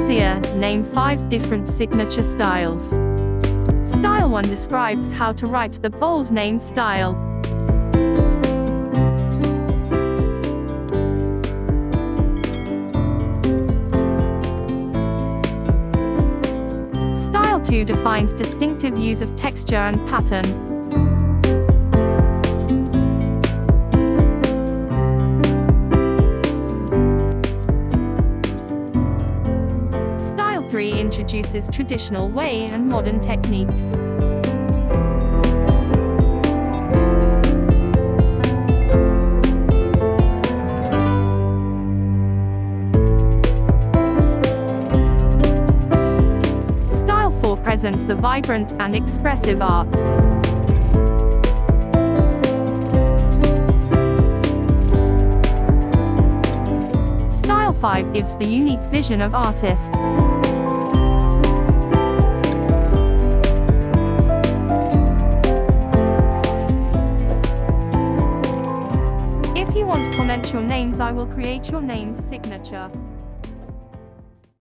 Fouzia, name 5 different signature styles. Style 1 describes how to write the bold name style. Style 2 defines distinctive use of texture and pattern. Style 3 introduces traditional way and modern techniques. Style 4 presents the vibrant and expressive art. Style 5 gives the unique vision of artist. If you want to comment your names, I will create your name's signature.